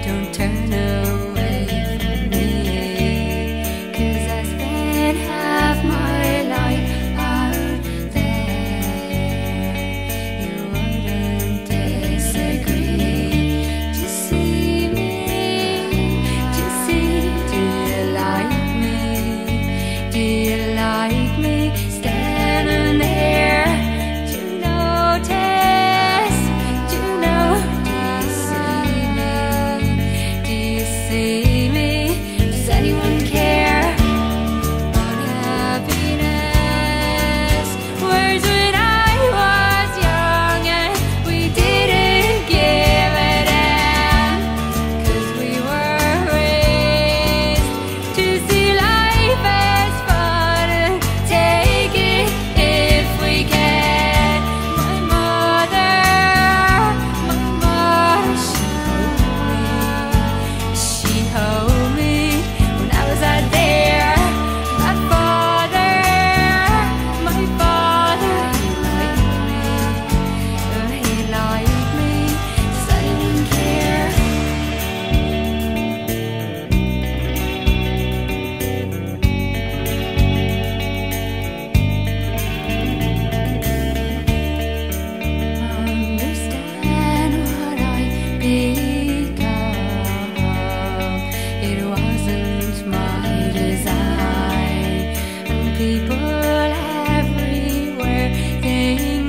don't turn away from me, 'cause I spent half my life out there. You wouldn't disagree to see me, to see. Do you like me? Do you like me standing there to notice? Do you know? Do you see me? Do you see me? Does anyone care about happiness? Words when I was young and we didn't give a damn, 'cause we were raised to see life as fun and take it if we can. My mother she held me when I was out there. My father, he liked me. Does anyone care? Understand what I become. It wasn't my design, and people everywhere think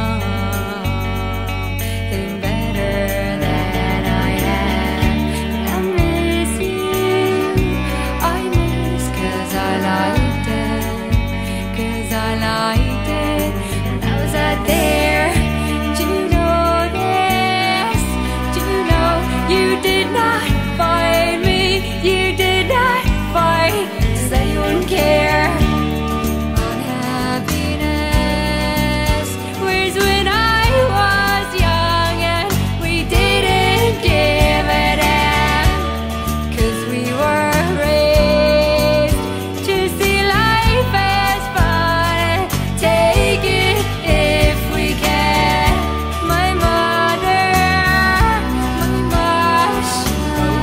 something better than I am. But I miss you, I miss, 'cause I liked it, 'cause I liked it when I was out there. Do you know this? Do you know you did not find me? You did not fight. Does anyone care about happiness? Where's when I was young and we didn't give a damn, 'cause we were raised to see life as fun and take it if we can. My mother, she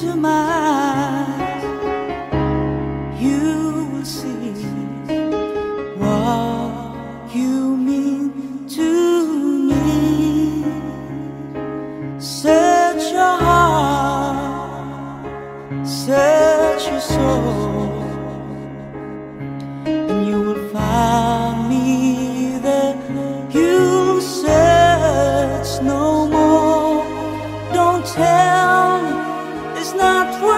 into my eyes, you will see what you mean to me. Search your heart, search your soul, and you will find me there. You'll search no more. Don't tell me it's not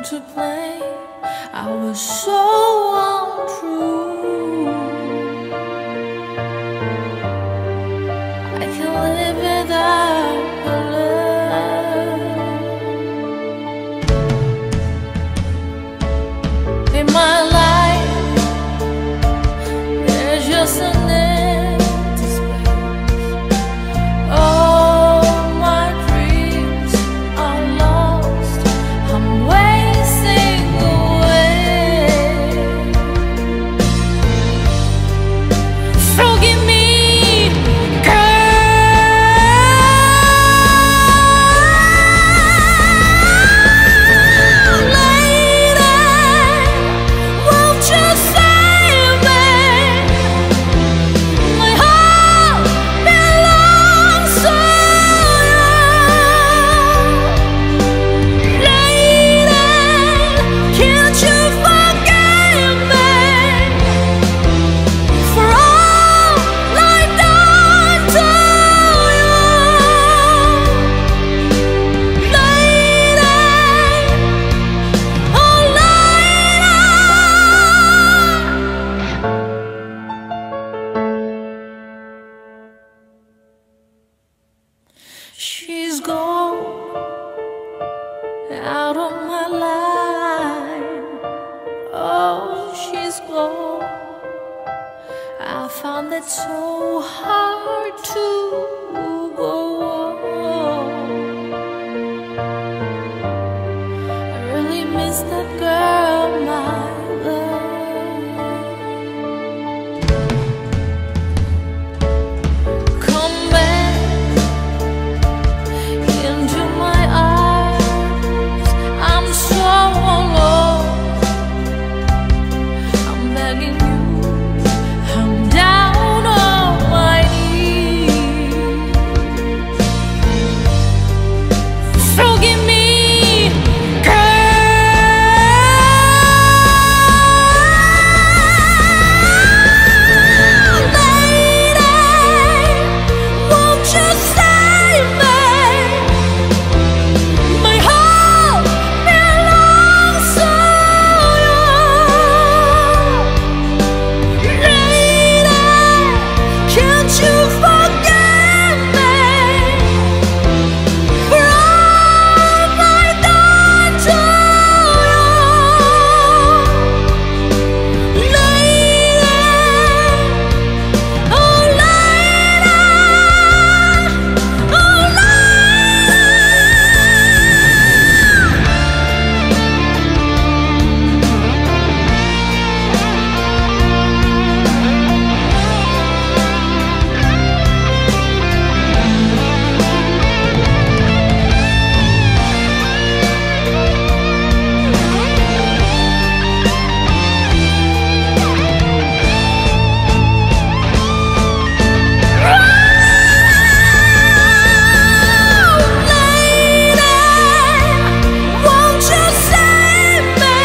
to play. I was so untrue. I can't live without her love. In my life, there's just an empty space. All my dreams are lost. I'm wasting away. Forgive me, girl. Lady, won't you save me? My heart belongs to you. Lady, can't you forgive me for all I've done to you? Lady, oh lady. She's gone out of my life. Oh, she's gone. I found it so hard to go on. I really miss that girl, my love. Come back into my arms. I'm so alone. I'm begging you. I'm down on my knees. Forgive me, girl. Lady, won't you save me? My heart belongs to you. Lady, can't you forgive me for all I've done to you? Lady, oh lady, oh won't you save me?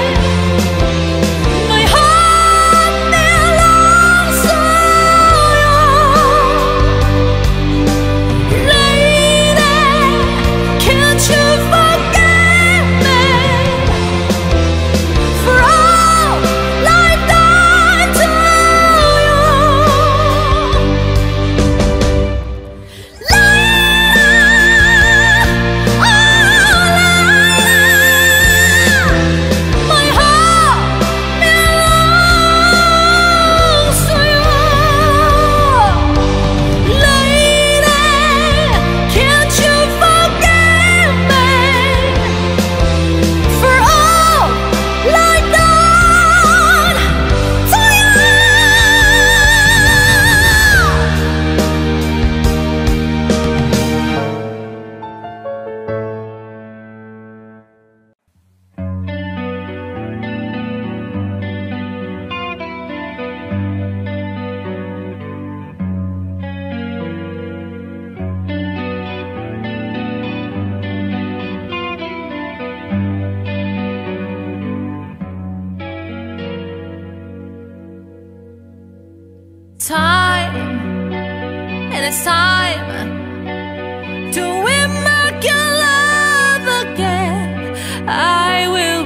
My heart belongs to you. Lady, can't you forgive me for all I've done to you? My heart belongs to you. Lady, can't you forgive me for all I've done to you? Time, and it's time to win back your love again. I will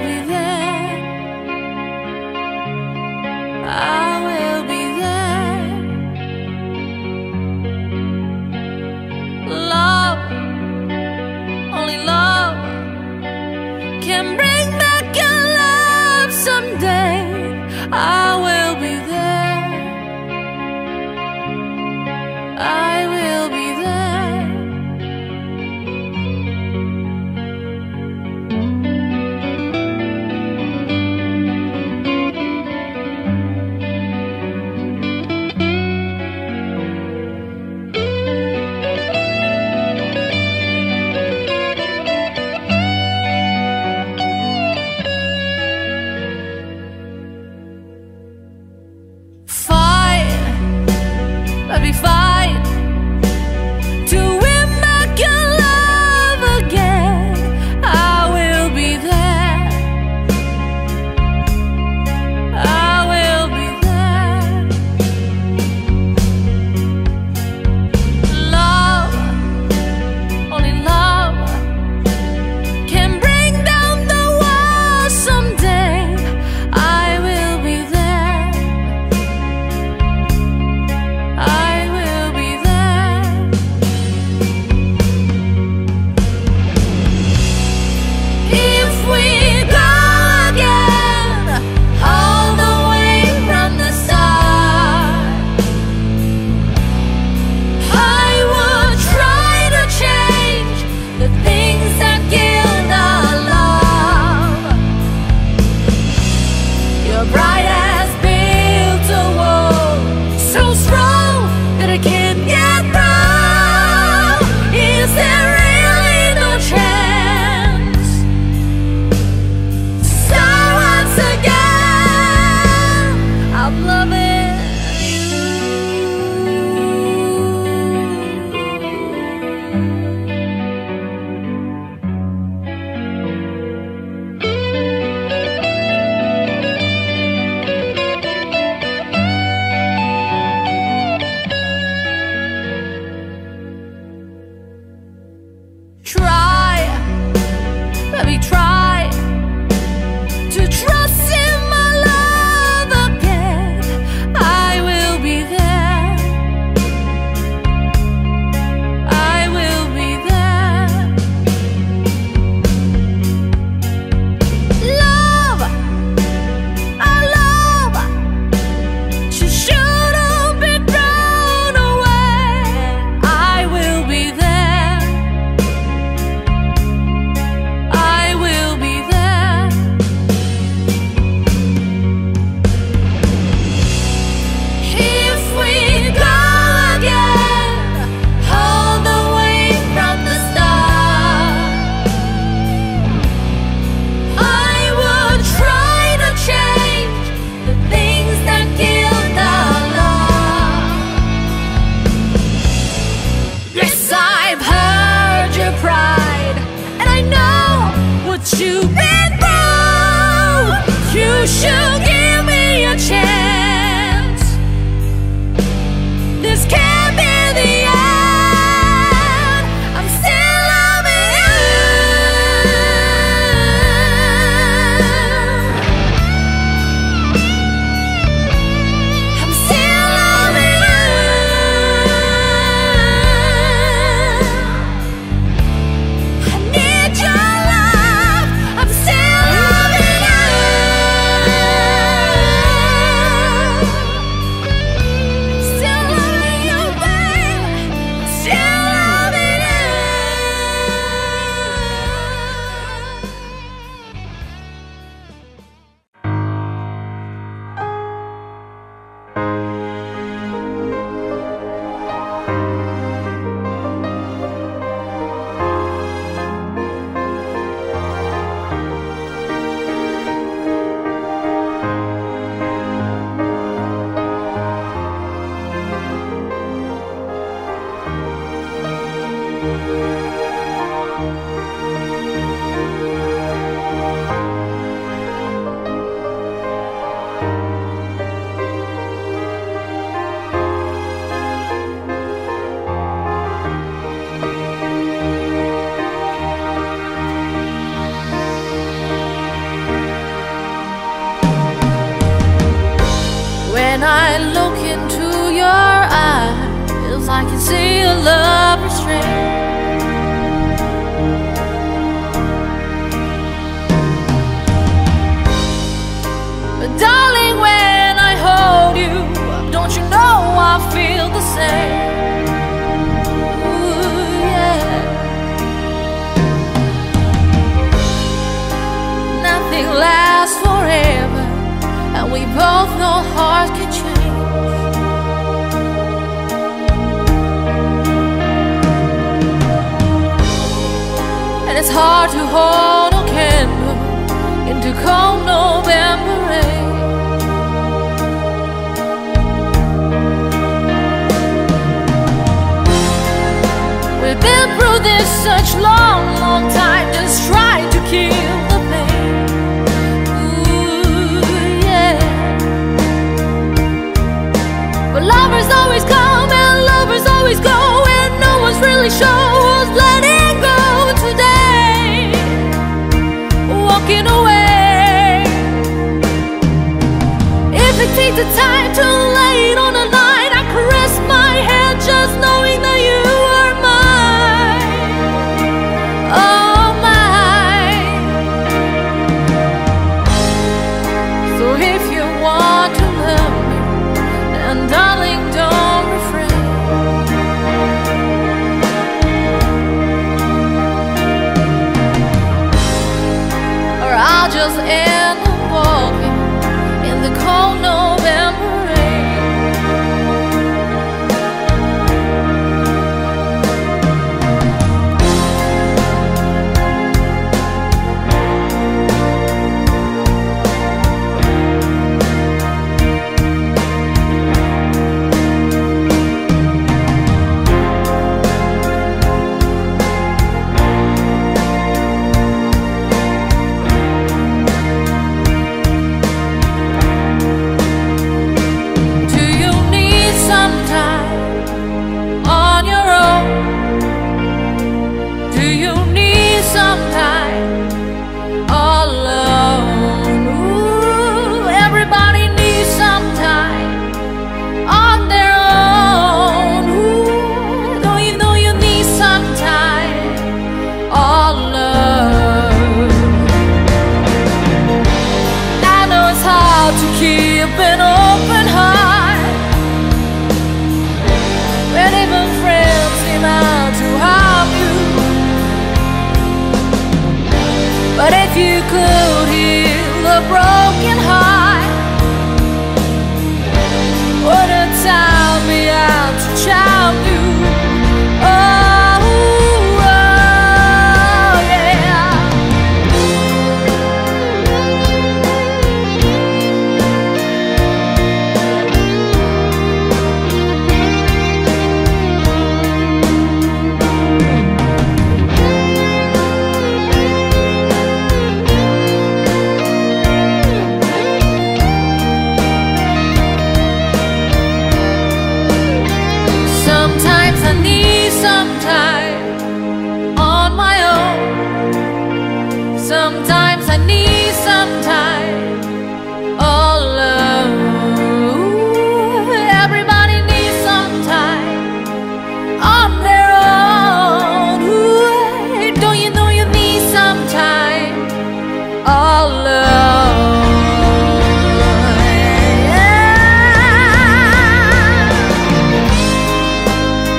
we fight to win back your love again, I will be there. I will be there. Love, only love can bring down the walls someday. I will be there. I will be there. If we go again, all the way from the start, I would try to change the things that killed our love. Your bride has built a wall so strong that I can't get through. Is there really no chance to start once again? I'm loving you. Try, baby, try to trust in my love again. I will be there. I will be there. Love, our love just shouldn't be thrown away. I will be there. I will be there. If we go again, all the way from the start, I would try to change the things that killed our love. Yes, I've heard your pride, and I know what you've been through. You should give me a chance. This can't be the end. I'm still loving you. I'm still loving you. I need your love. I'm still loving you. Still loving you, babe. Still loving you. When I look into your eyes, I can see a love restraint. But darling, when I hold you, don't you know I feel the same? Ooh, yeah. Nothing lasts forever, and we both know hearts can change. And it's hard to hold a candle into cold November rain. this such long, long time, just trying to kill the pain. Ooh, yeah. But lovers always come and lovers always go, and no one's really sure who's letting go today, walking away. If it takes the time to lay it on the line, I caress my head just knowing that you are mine. Oh, mine. So if you want to love me, then darling, don't refrain. Or I'll just end up walking in the cold November rain. Do you need some time on your own? Do you need some time all alone? Ooh, everybody needs some time on their own. Ooh, don't you know you need some time all alone? I know it's hard to keep an open heart when even friends seem out to harm you. But if you could heal a broken heart, wouldn't time be out to charm you? Oh, oh, yeah. Sometimes I need some time on my own. Sometimes I need some time all alone. Everybody needs some time on their own. Ooh, don't you know you need some time all alone? Yeah.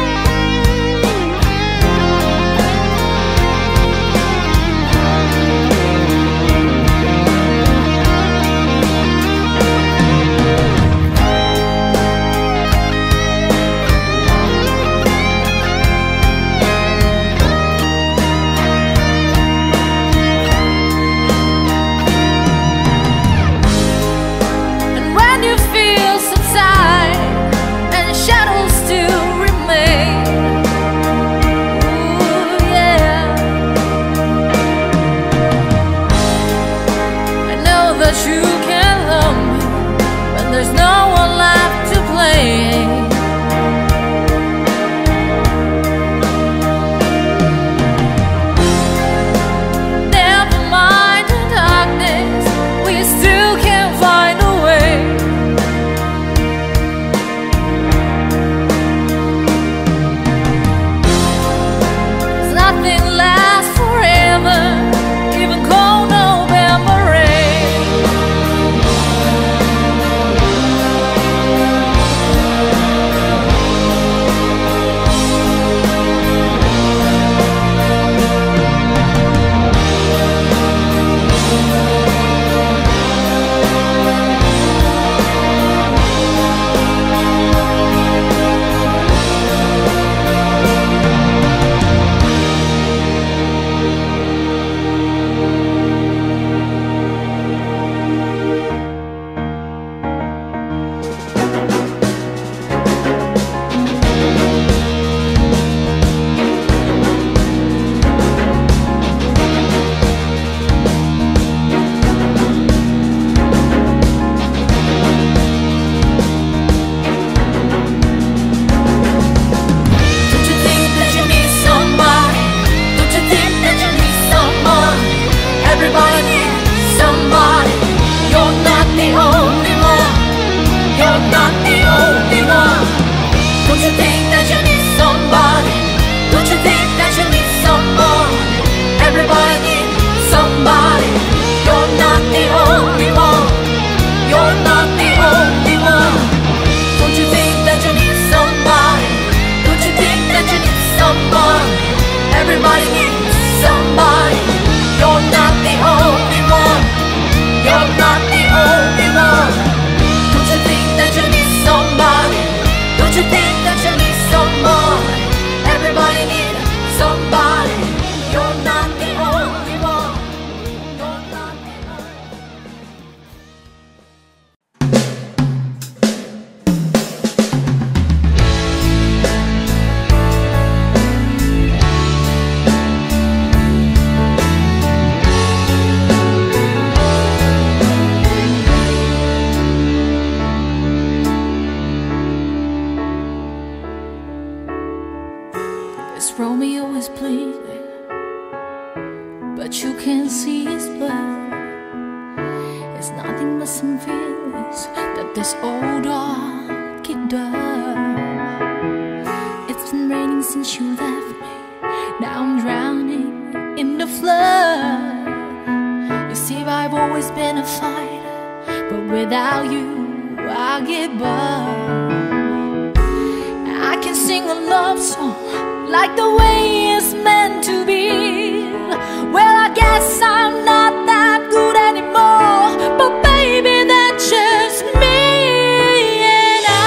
This Romeo is bleeding, but you can't see his blood. It's nothing but some feelings that this old dog kid does. It's been raining since you left me. Now I'm drowning in the flood. You see, I've always been a fighter, but without you, I get bored. I can sing a love song like the way it's meant to be. Well, I guess I'm not that good anymore, but baby, that's just me. And I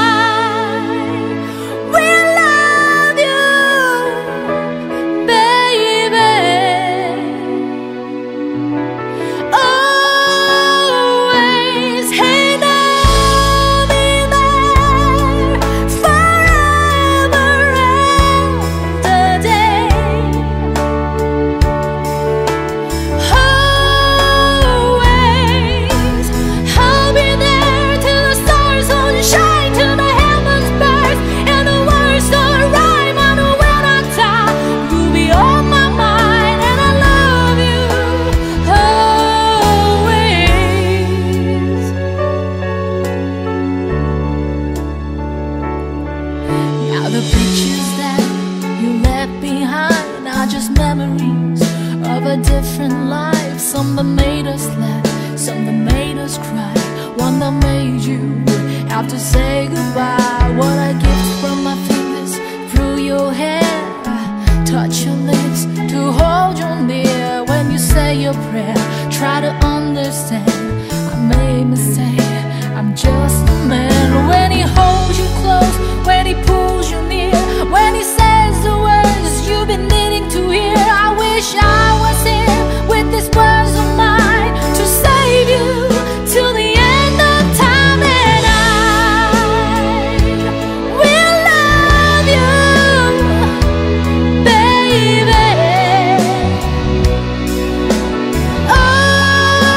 will love you, baby, always. And I'll be there forever and a day. Always, I'll be there till the stars don't shine, till the heavens burst and the words don't rhyme. I know when I die, you'll be on my mind, and I love you always. Now the pictures that you left behind are just memories of a different life. Some that made us laugh, some that made us cry, one that made you have to say goodbye. What I give from my fingers through your hair, touch your lips to hold you near. When you say your prayer, try to understand. I made a mistake, I'm just a man. When he holds you close, when he pulls you near, when he says the words you've been needing to hear, I wish I was here with these words of mine to save you till the end of time. And I will love you, baby, always.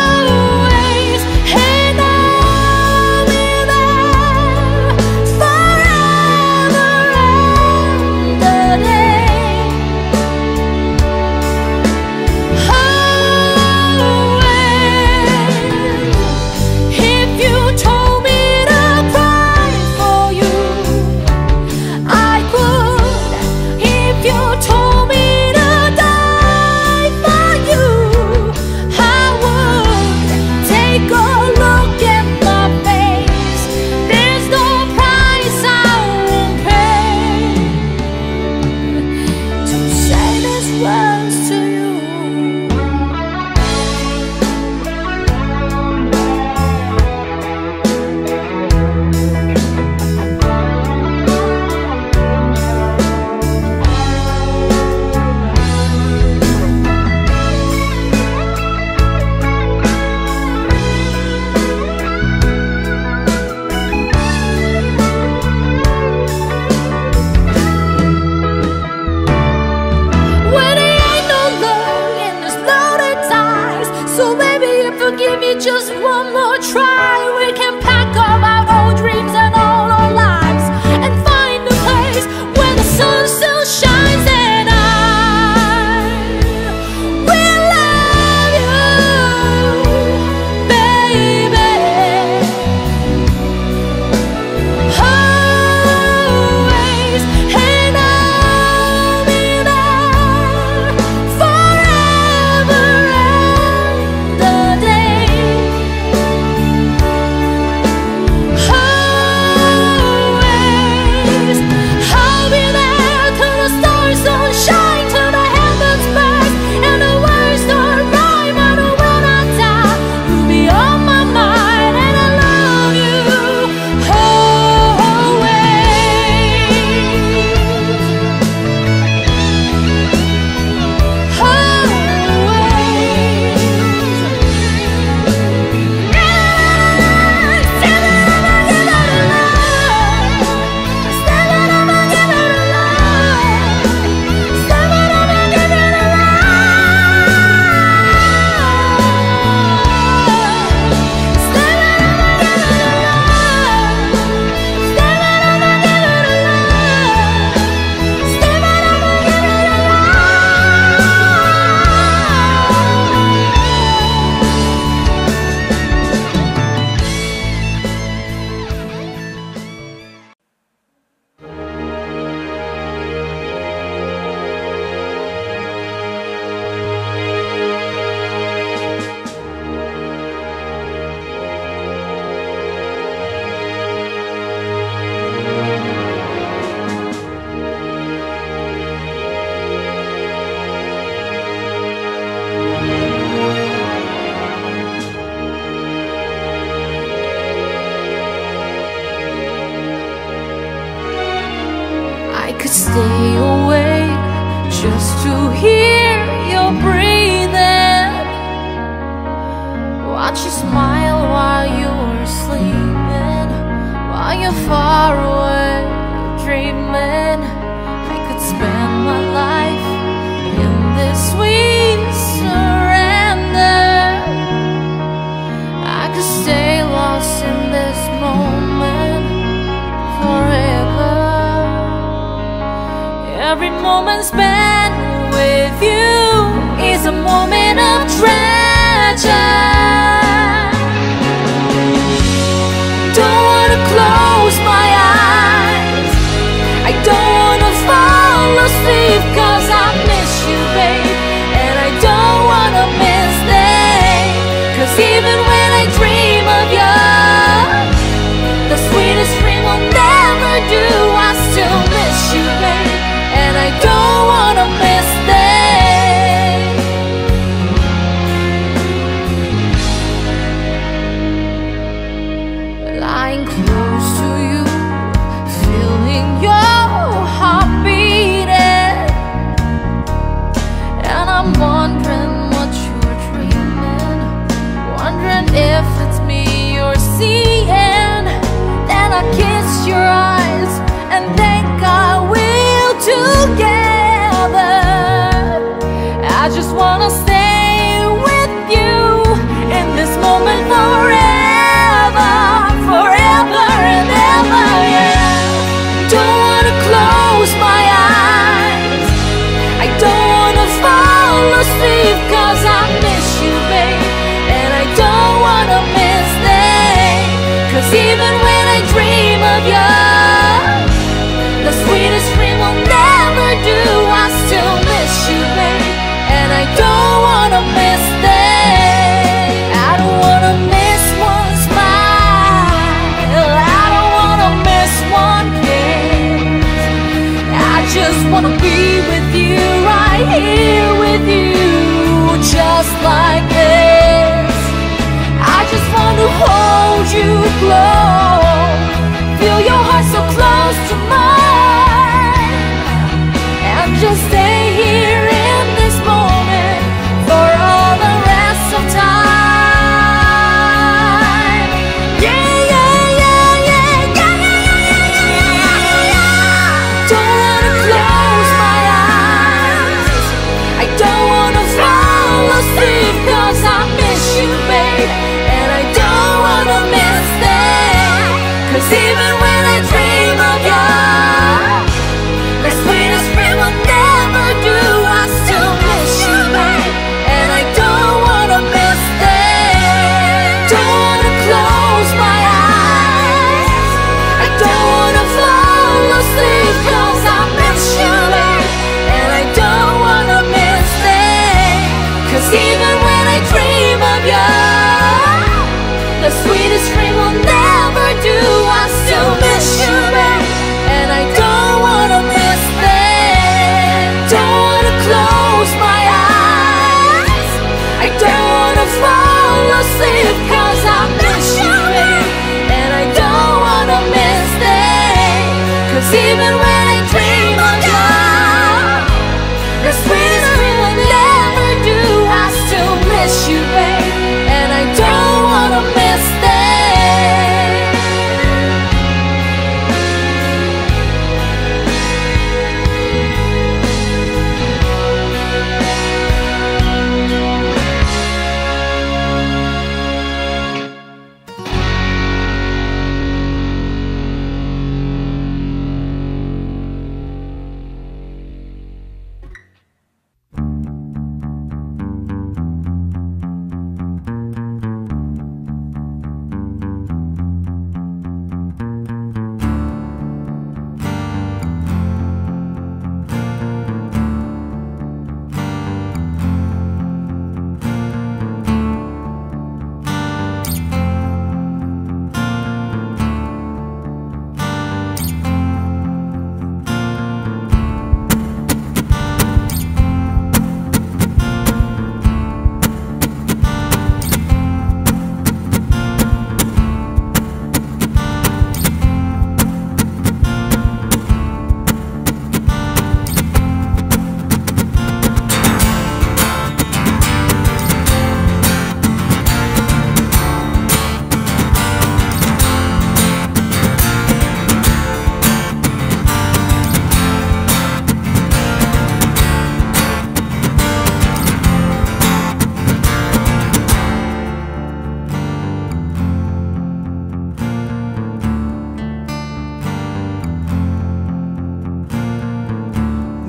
could stay awake just to hear your breathing, watch you smile while you're sleeping, while you're far away dreaming. I could spend my life in this sweet surrender. I could stay lost in this moment forever. Every moment spent with you is a moment of treasure. Don't wanna close my eyes, I don't wanna fall asleep, 'cause I miss you, babe, and I don't wanna miss them. 'Cause even when I dream of you, the sweetest dream will never do. I still miss you, babe, and I don't wanna miss them. Lying close to you, feeling your heart beating, and I'm wondering what you're dreaming, wondering if it's me you're seeing. Then I kiss your eyes and think I will together. I just wanna stay with you in this moment forever, forever and ever, yeah. Don't wanna close my eyes, I don't wanna fall asleep, 'cause I miss you, babe, and I don't wanna miss them. 'Cause even when I dream of you, the sweetest dream will never do. I still miss you, babe, and I don't wanna miss them. I don't wanna miss one smile, I don't wanna miss one kiss. I just wanna be with you, right here with you, just like this. I just want to hold you close, feel your heart so close to mine, and just stay here in this moment for all the rest of time. Yeah, yeah, yeah, yeah, yeah, yeah, yeah, yeah. Don't wanna close my eyes, I don't wanna fall asleep, 'cause I miss you, babe, and I don't wanna miss them. 'Cause even when I dream of you, the sweetest dream will never do. I still miss you, babe, and I don't wanna miss them. Don't wanna close my eyes, I don't wanna fall asleep, 'cause I miss you, babe, and I don't wanna miss them. 'Cause even when I dream of you, the sweetest dream will never do. I still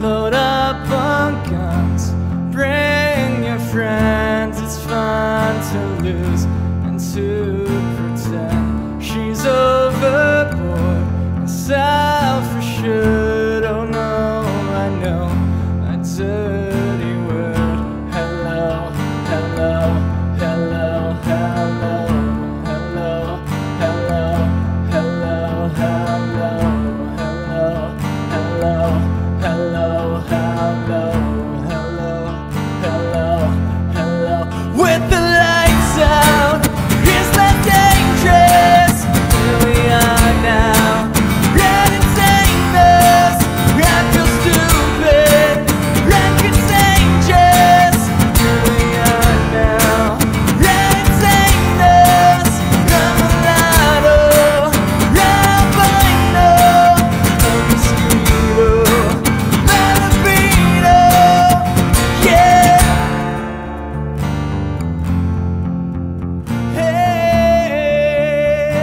load up on guns, bring your friends. It's fun to lose and to pretend. She's overboard and self-assured. Oh no, I know a dirty word. Hello, hello, hello, hello, hello, hello, hello, hello, hello, hello, hello, hello, hello, hello, hello. With the lights out, it's not dangerous. Here we are now, letting take us. I feel stupid, like it's dangerous. Here we are now, letting take us. I'm a lotto, albino, a mosquito, ballerino, yeah. Hey,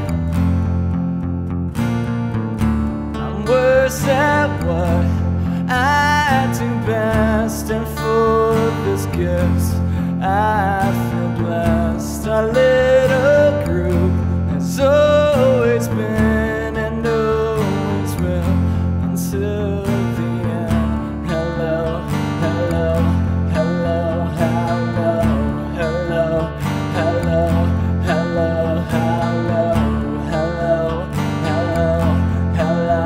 I'm worse at what I do best, and for this gift I feel blessed. Our little group has always been and always will until the end. Hello, hello, hello, hello, hello, hello, hello, hello, hello, hello, hello,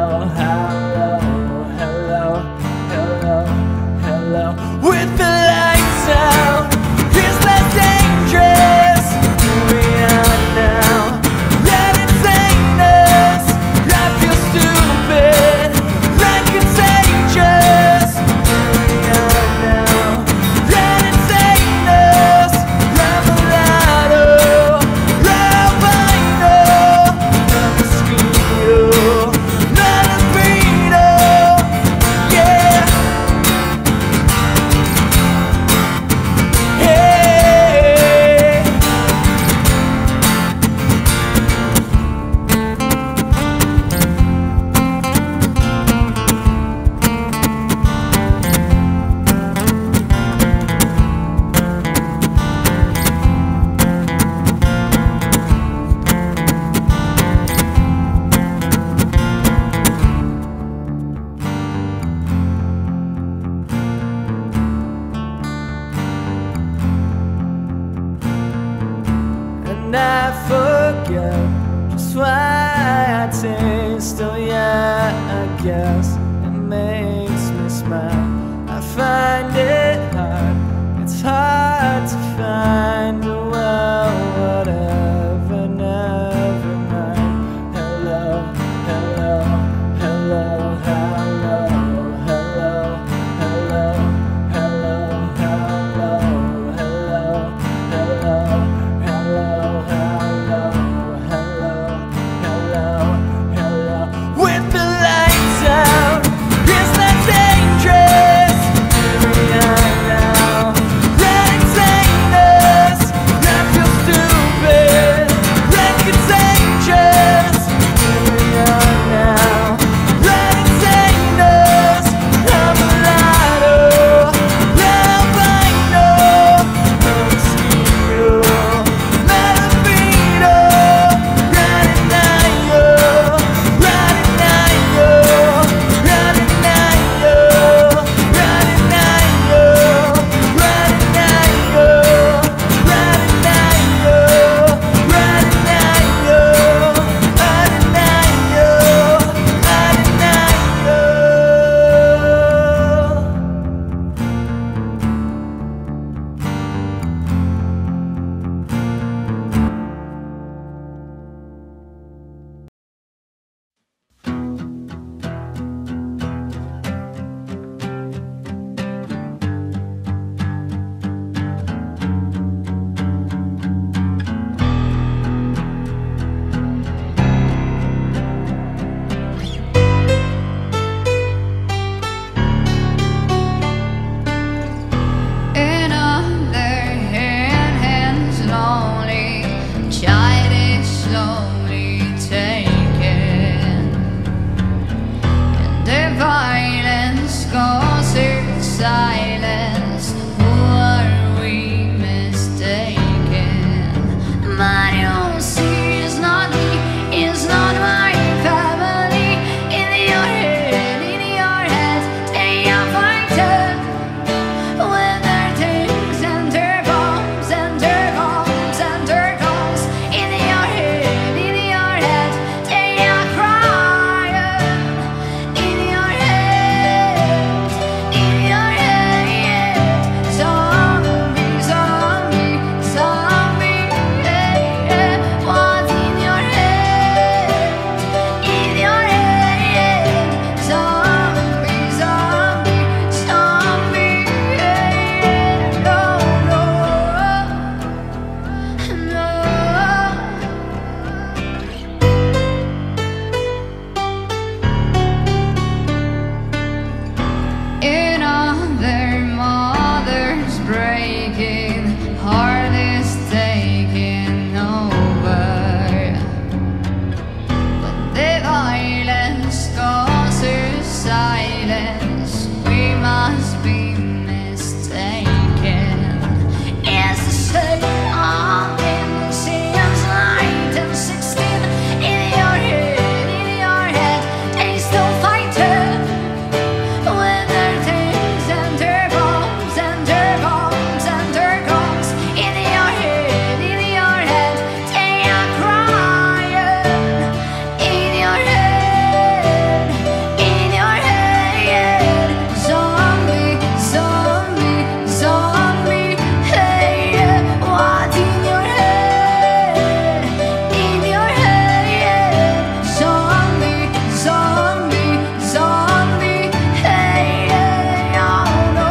hello, hello, hello. With the lights out, it's less dangerous. Here we are now, letting take us. I feel stupid, like it's dangerous. Here we are now, letting take us. I'm a lotto, albino, a mosquito, not a burrito, yeah. Hey, and I forget just why I taste. Oh yeah, I guess it makes me smile. I find it hard, it's hard to find. Oh well, whatever, never mind. Hello, hello, hello, hello, hello, hello, hello, hello, hello, hello, hello, hello, hello, hello. With the lights out, it's not dangerous. Here we silence, we must be mistaken. It's the same on innocence, light and 16 in your head, they still fighting with their things and their bombs and their bombs and their guns. In your head, they are crying. In your head, zombie, zombie, zombie. Hey, what's in your head? In your head, zombie, zombie, zombie. Hey, oh no.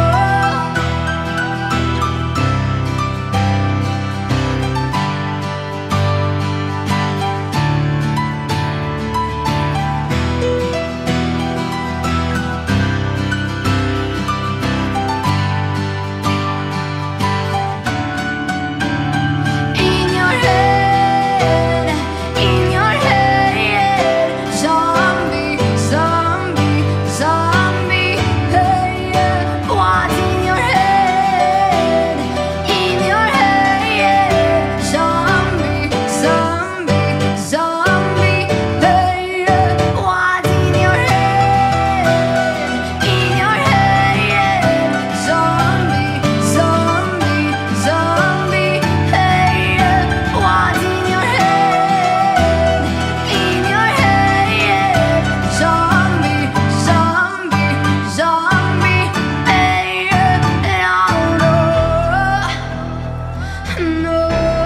In your head, zombie, zombie, zombie. Hey, what's in your head? In your head, zombie, zombie, zombie. Hey, what's in your head? In your head, zombie, zombie, zombie. Hey, what's in your head? In your head, zombie, zombie, zombie. Hey, no, no.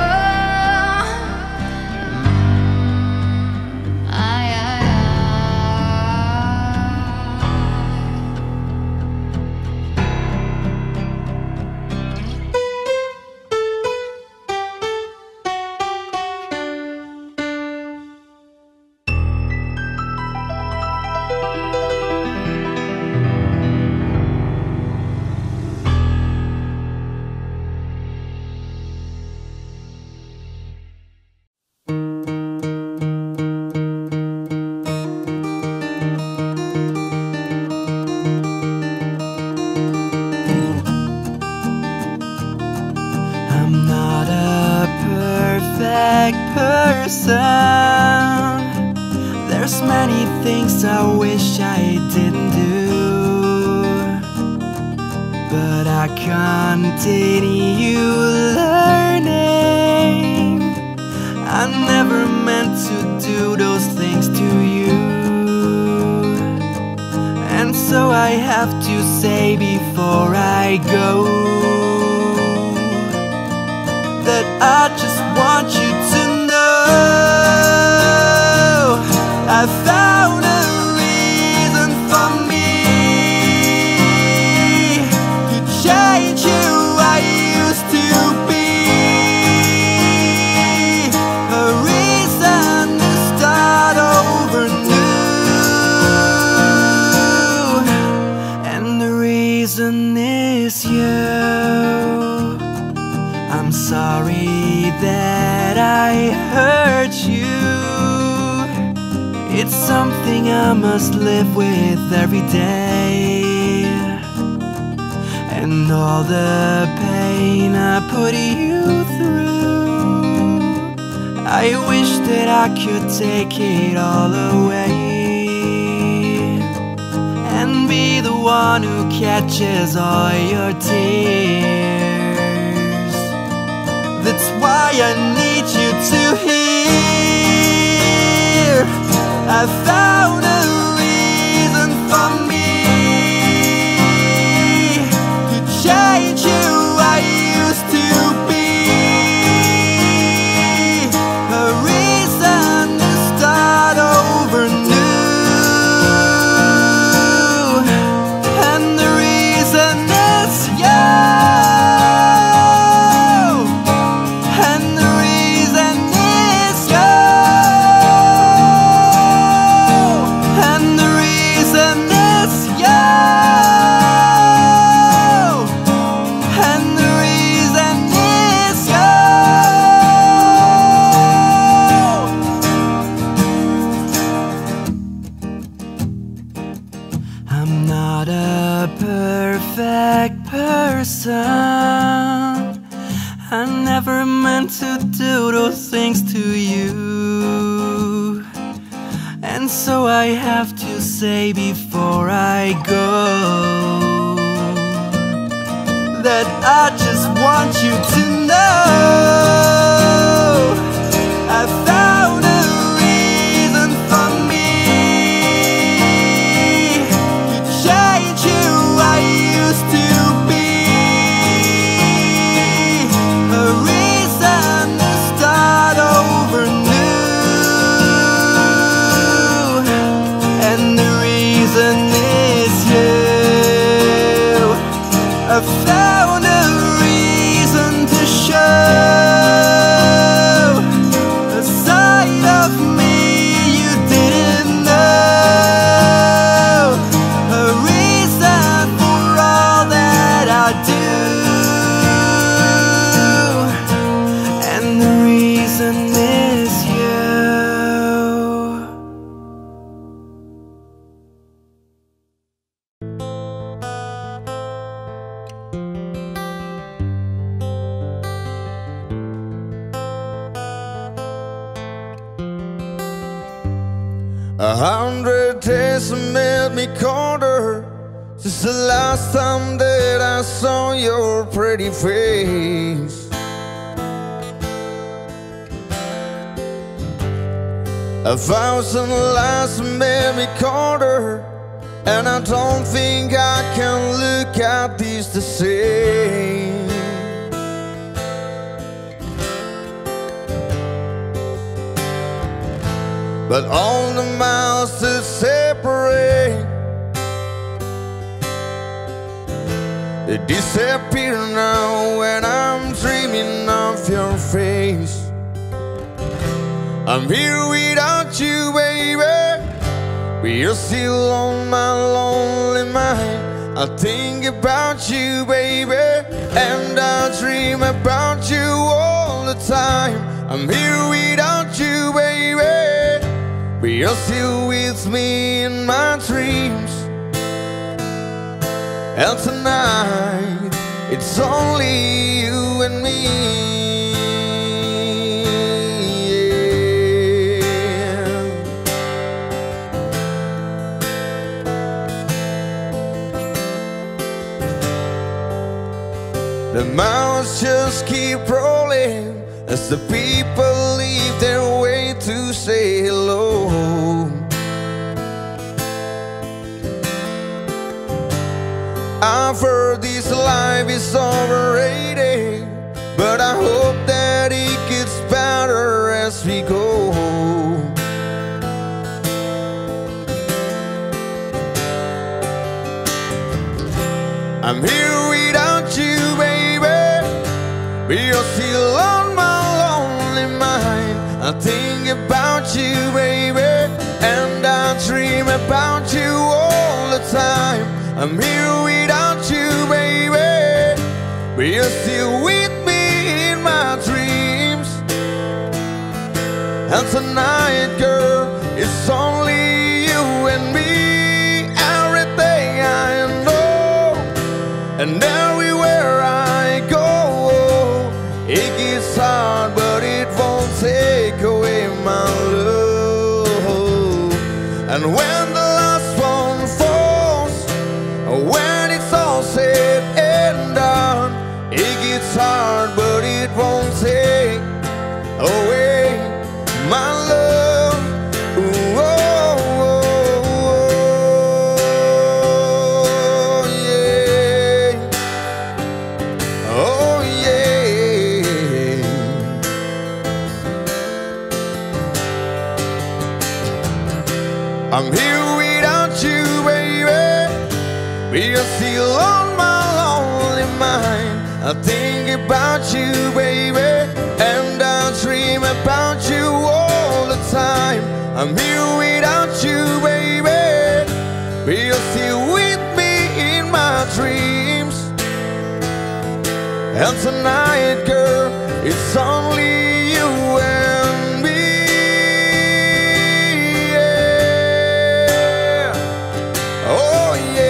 I'm not a perfect person. There's many things I wish I didn't do, but I continue learning. I never meant to do those things to you, and so I have to say before I go that I just want you to know I found a reason for me to change who I used to be, a reason to start over new, and the reason is you. I'm sorry that I hurt you. It's something I must live with every day, and all the pain I put you through, I wish that I could take it all away and be the one who catches all your tears. That's why I need you to hear I found a reason for me to change who I used to be, a reason to start over new, and the reason is you. I'm not a perfect person. I never meant to do those things to you. And so I have to say before I go that I just want you to know I found a reason for me to change who I used to be. A reason to start over new. And the reason is you. I found a reason to show a side of me you didn't know. A reason for all that I do. And the reason is you. 100 days have made me colder since the last time that I saw your pretty face. 1,000 lies have made me colder, and I don't think I can look at these the same. But all the miles that separate, they disappear now when I'm dreaming of your face. I'm here without you, baby, but you're still on my lonely mind. I think about you, baby, and I dream about you all the time. I'm here without you, baby, but you're still with me in my dreams. And tonight, it's only you and me. The miles just keep rolling as the people leave their way to say hello. I've heard this life is overrated, but I hope that it gets better as we go. I'm here without you, baby, but you're still on my lonely mind. I think about you, baby, and I dream about you all the time. I'm here without you, baby, but you're still with me in my dreams. And tonight, girl, it's only you and me. Everything I know, and everywhere I go, it gets hard, but it won't take away my love. And when the last one falls, when it's all said and done, it gets hard, but it won't take away my love. Ooh, oh, oh, oh, yeah. Oh, yeah. I'm here without you, baby, but you're still on my lonely mind. I think about you, baby, and I dream about you all the time. I'm here without you, baby, but you're still with me in my dreams. And tonight, girl, it's only you and me. Yeah. Oh, yeah.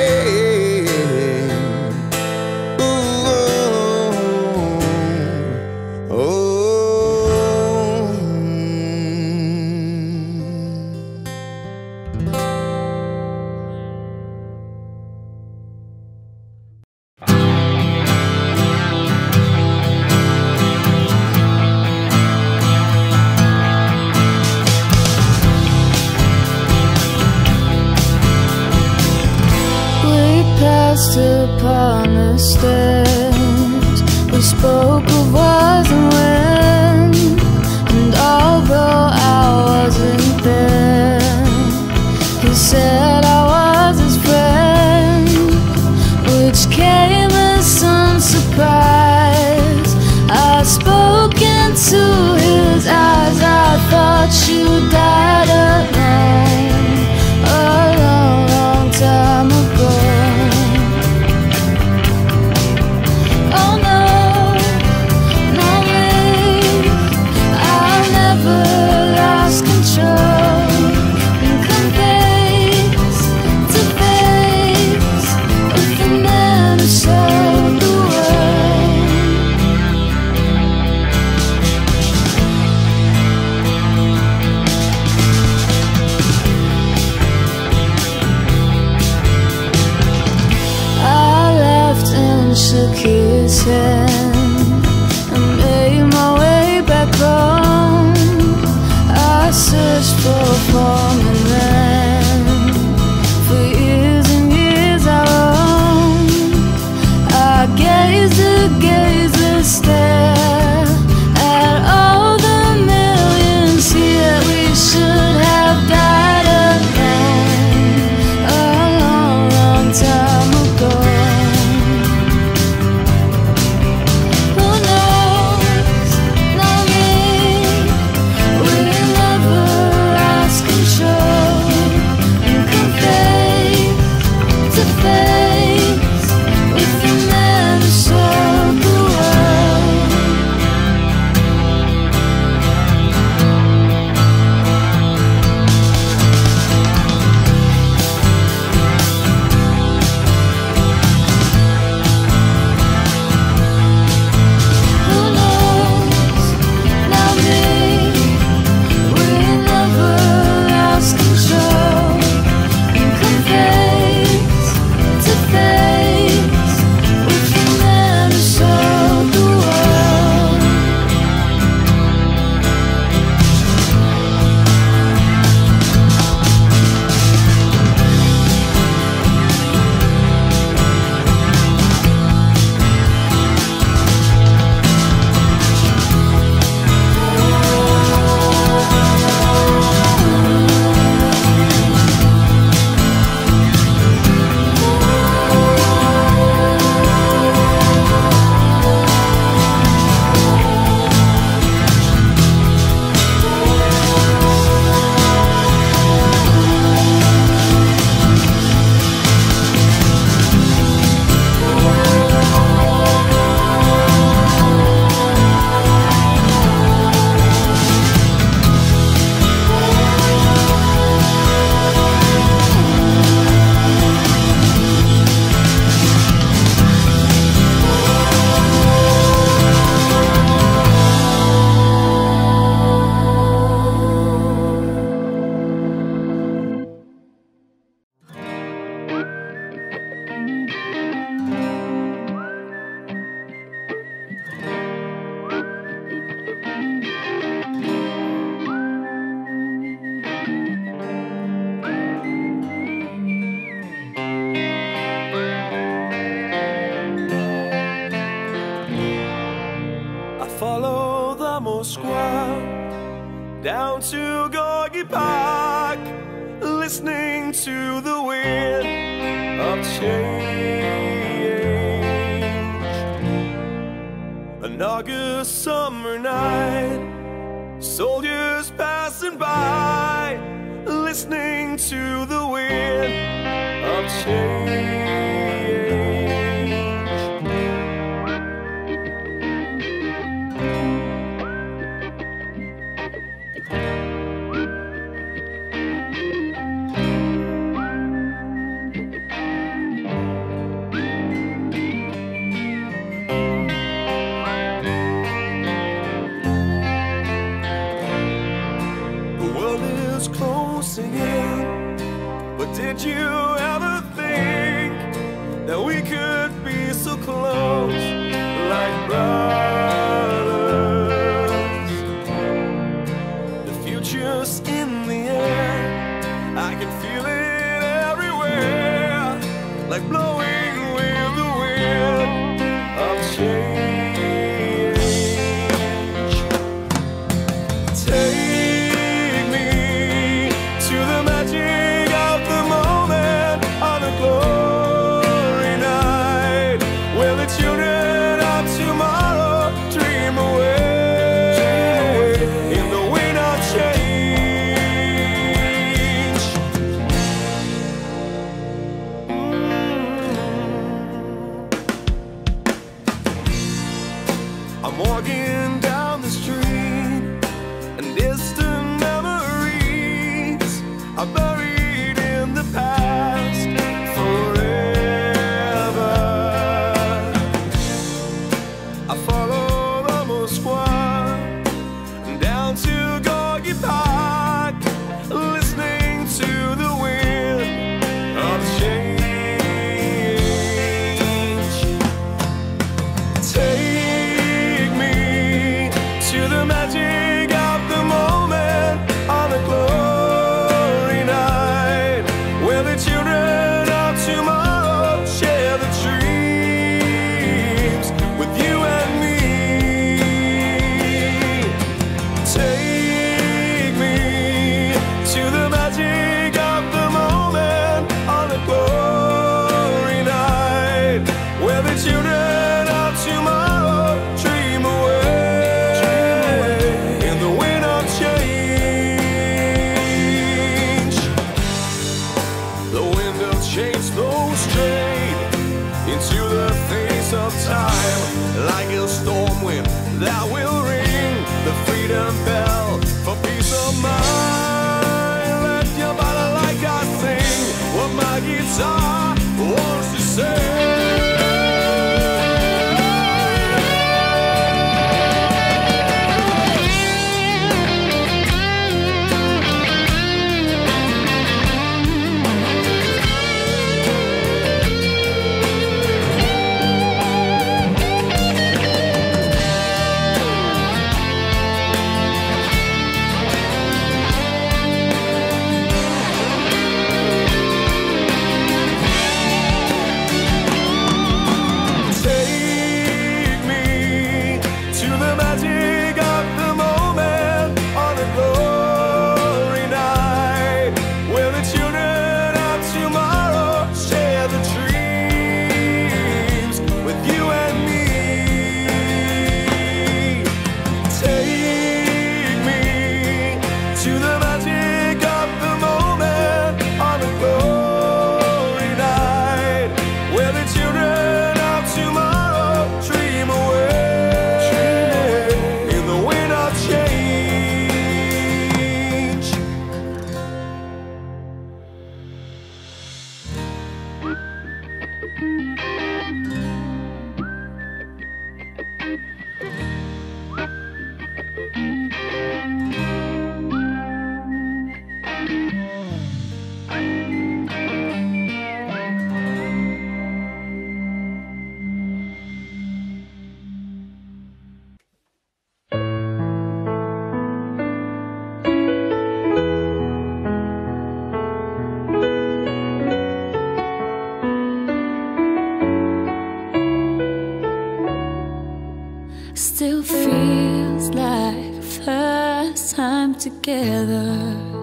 lost upon the stairs. We spoke of was and when, and although I wasn't there, he said I was his friend, which came as some surprise. I spoke into his eyes. I thought you died alone a long, long time ago. Oh no, not me. I never lost control and come face to face with the man who sold the world. I left and shook his hand and made my way back home. I searched for a foreign land for years and years I roamed. I gazed a stare at all the millions here. We should have died alone a long, long time ago. Who knows? Not me. We never lost control and come face to face with the man who sold the world. Who knows? Not me. We never lost control and come face to face with the man who sold the world. I follow the Moskwa down to Gorky Park, listening to the wind of change. An August summer night, soldiers passing by, listening to the wind of change. Closing in, but did you ever think that we could be so close, like brothers? The future's in the air, I can feel it everywhere, like blowing walking down the street, and distant memories are buried in the past forever. I follow the Moskva down to Gorky Park, listening to the wind of change. Take me to the magic of the moment on a glory night, where the children of tomorrow share the dreams with you and me. Take me to the magic of the moment on a glory night, where the children of tomorrow dream away in the wind of change. The wind of change blows straight into the face of time, like a storm wind that will ring the freedom bell for peace of mind. Let your body like I sing what my guitar wants to say. Take me to the magic of the moment on a glory night, where the children of tomorrow share the dreams with you and me. Take me to the magic of the moment on a glory night, where the children of tomorrow dream away in the wind of change. Still feels like first time together.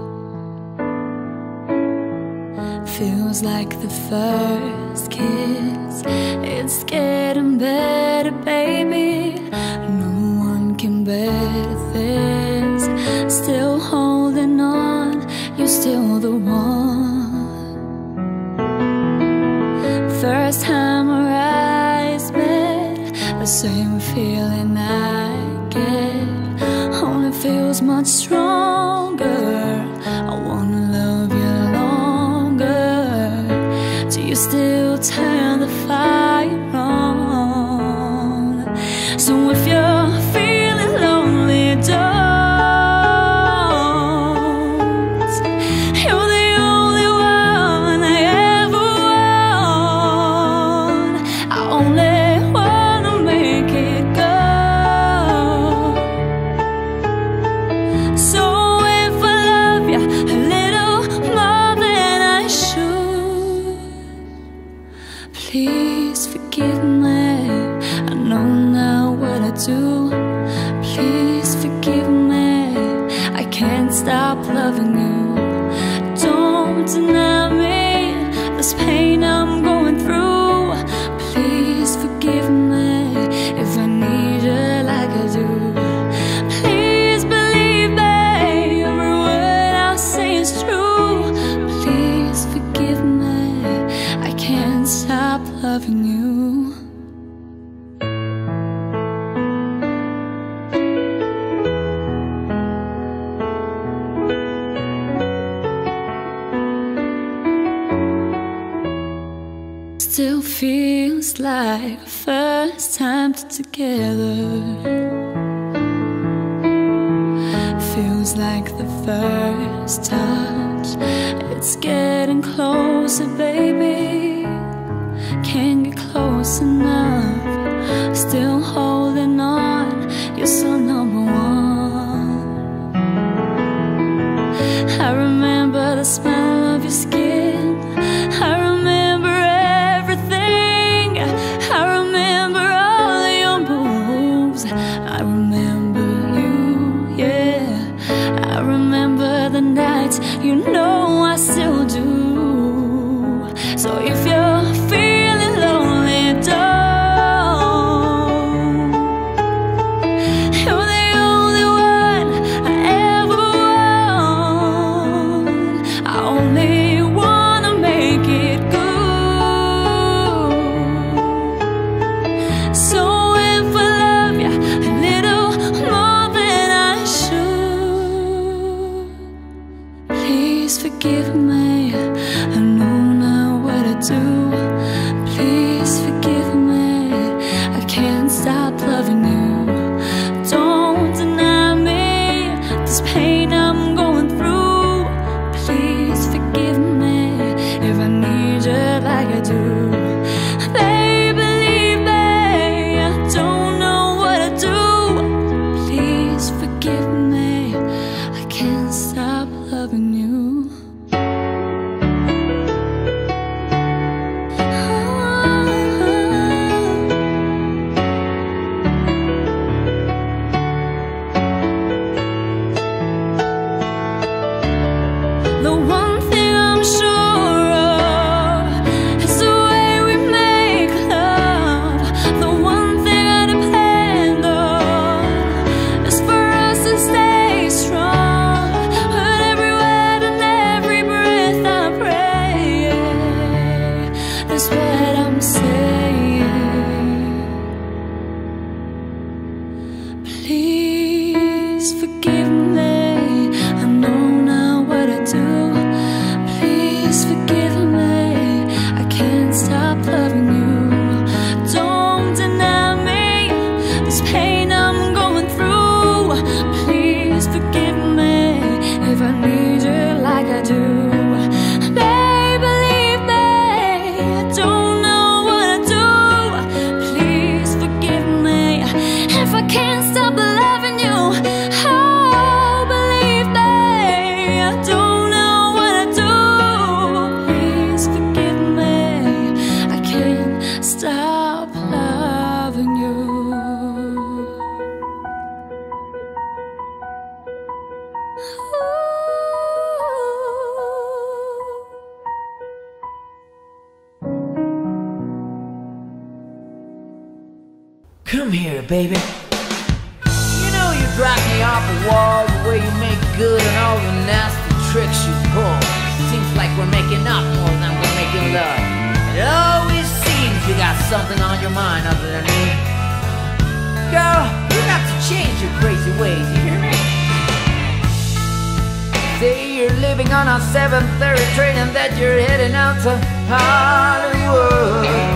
Feels like the first kiss. It's getting better, baby. No one can better this. Still holding on, you're still the one. First time our eyes met, the same feeling I get only feels much stronger. I wanna love you longer. Do you still turn the fire on? So if you're feeling lonely, don't. You're the only one I ever want. I only wanna make it go. So if I love you a little more than I should, please forgive me. I know now what I do. Please forgive me. I can't stop loving you. Don't deny me this pain I'm going through. Please forgive me if I need you like I do. Please believe me, every word I say is true. Please forgive me, I can't stop loving you. Still feels like the first time together. Feels like the first touch. It's getting closer, baby. Can't get close enough. Still holding on. You're so number one. I remember the smell of your skin. I remember everything. I remember all your moves. I remember you, yeah. I remember the nights, you know I still do. So if you're feeling lonely, don't. You're the only one I ever want. I only wanna make it good. So if I love you a little more than I should, please forgive me. I know now what I do. Please forgive me. I can't stop loving you. Don't deny me this pain I'm going through. Please forgive me if I need you like I do. Baby, leave me. I don't know what to do. Please forgive me. I can't stop loving you. The one thing I'm sure of is the way we make love. The one thing I depend on is for us to stay strong. But every word and every breath I pray, that's what I'm saying. Please forgive me. I know now what I do. Please forgive me. I can't stop loving you. Don't deny me this pain I'm going through. Please forgive me if I need you like I do. Baby, leave me. I don't know what to do. Please forgive me if I can't stop loving you. Oh, believe me, I don't know what to do. Please forgive me. I can't stop loving you. Come here, baby. You know you drive me off the wall, the way you make good and all the nasty tricks you pull. Seems like we're making up more than we're making love. It always seems you got something on your mind other than me. Girl, you got to change your crazy ways, you hear me? Say you're living on a 7:30 train and that you're heading out to Hollywood.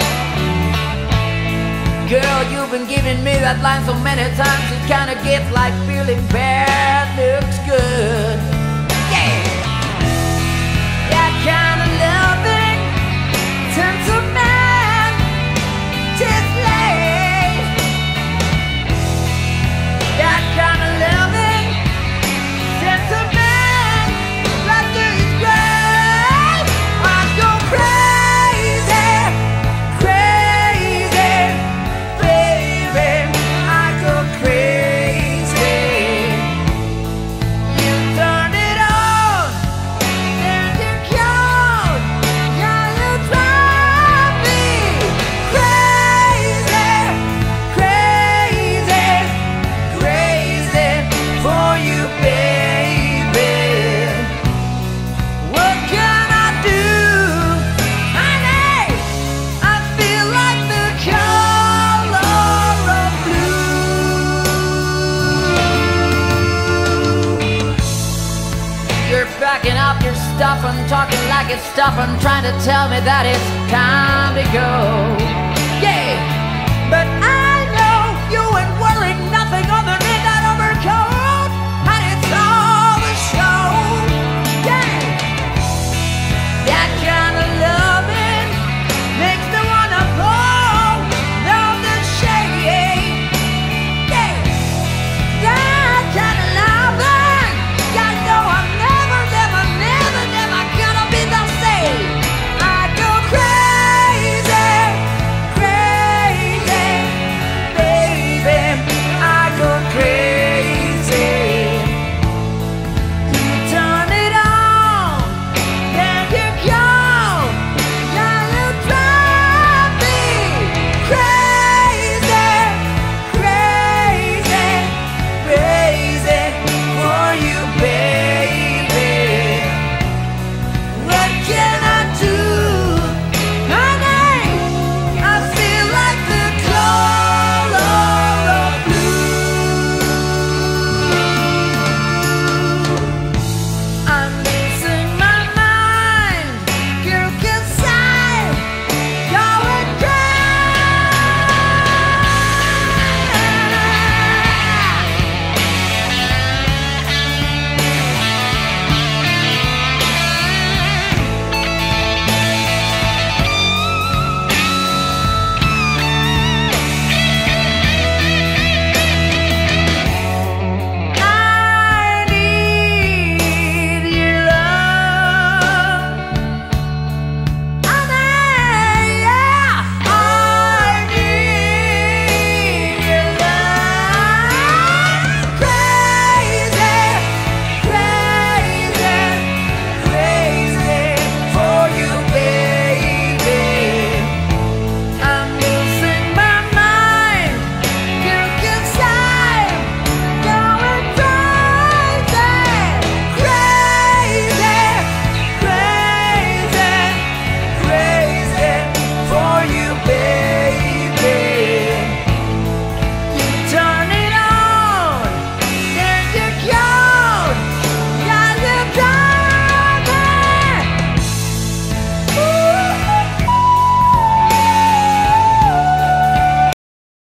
Girl, you've been giving me that line so many times, it kinda gets like feeling bad looks good. Yeah! That kind of loving turns a man to slave. That kind of loving turns a man like this grave. I go crazy, crazy. Baby, I go crazy. You turn it on, then you count. Yeah, you drive me crazy, crazy, crazy for you, baby. What can I do, honey? I feel like the color of blue. You're backing up your stuff and talking like like it's stubborn, trying to tell me that it's time to go.